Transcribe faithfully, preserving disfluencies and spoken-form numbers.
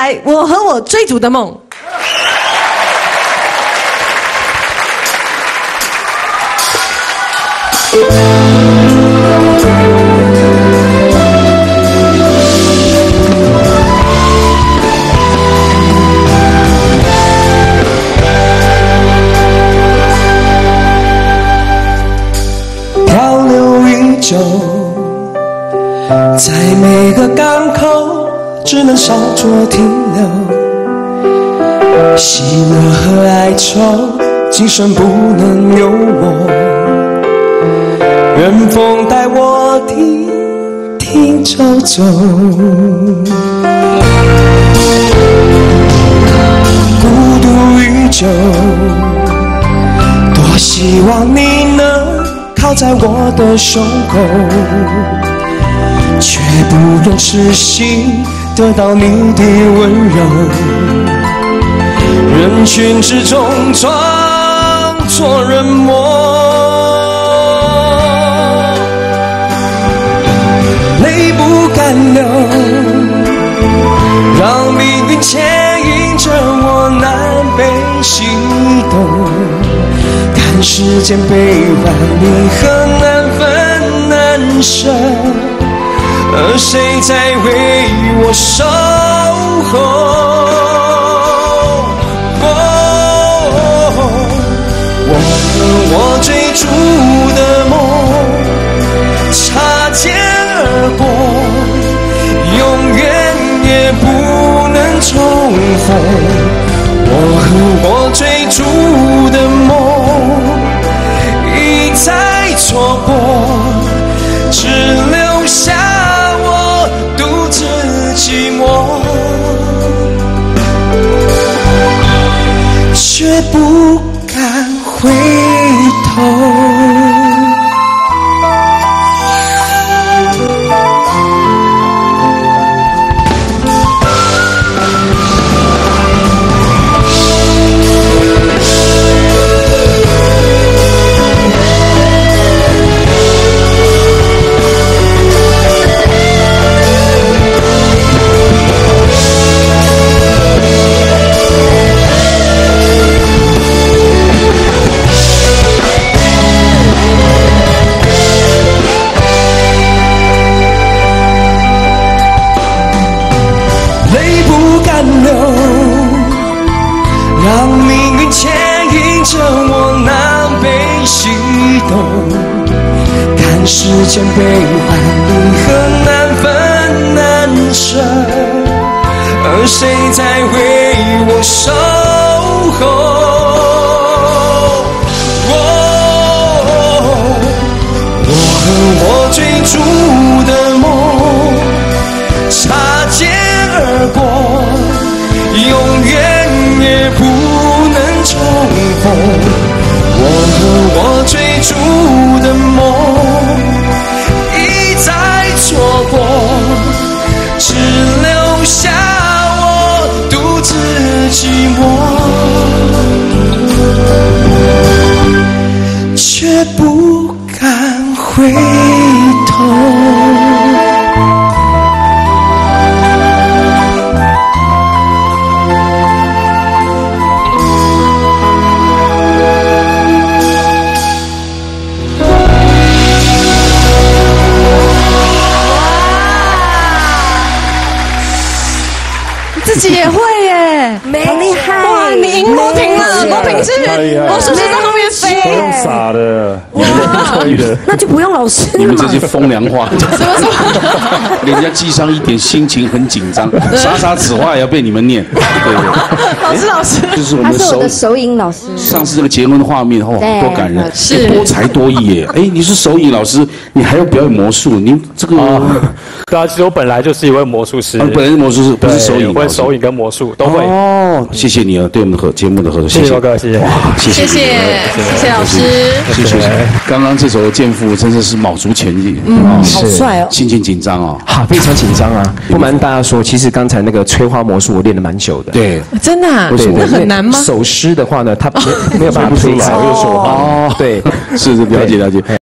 来《我和我追逐的梦》。 漂流宇宙，在每个港口只能稍作停留，喜乐和哀愁今生不能有我，任风带我停停走走，孤独宇宙，多希望你能靠在我的胸口，却不忍痴心得到你的温柔，人群之中装作冷漠，泪不敢流，让命运牵引着我南北西东，看时间背叛你和难分难舍，而谁在为我守候？我和我追逐的梦擦肩而过，永远也不能重逢。我和我追逐的梦一再错过，只留下我独自寂寞，却不敢回头。让命运牵引着我南北西东，看时间背叛你和难分难舍，而谁在为我守候？我和我追逐的梦擦肩而过，永远也不能重逢。我和我追逐的梦一再错过，只留下我独自寂寞，却不敢回头。 自己也会耶， 很厉害！ 哇，你赢罗婷了，罗婷是魔术师在后面飞耶， 傻的， 哇， 可以的， 那就不用老师了嘛。 你们这些风凉话，人家记上一点，心情很紧张，傻傻子话也要被你们念，对不对？ 老师老师， 就是我们他是我的手手影老师。 上次这个结婚的画面，哦， 对多感人， 是多才多艺耶！哎，你是手影老师，你还要表演魔术，你这个对啊，其实我本来就是一位魔术师， 啊本来是魔术师，不是手影老师。 会手影跟魔术都会。 哦，谢谢你啊，对我们的合节目的合作， 谢谢罗哥，谢谢。 哇，谢谢谢谢谢谢老师， 谢谢。刚刚这首《剑妇》真的是卯足全力， 嗯， 好帅哦， 心情紧张哦， 哈，非常紧张啊！不瞒大家说，其实刚才那个吹花魔术我练了蛮久的。 对， 真的啊， 对， 那很难吗？ 手湿的话呢，它没有办法吹出来， 哦， 对， 是是了解了解。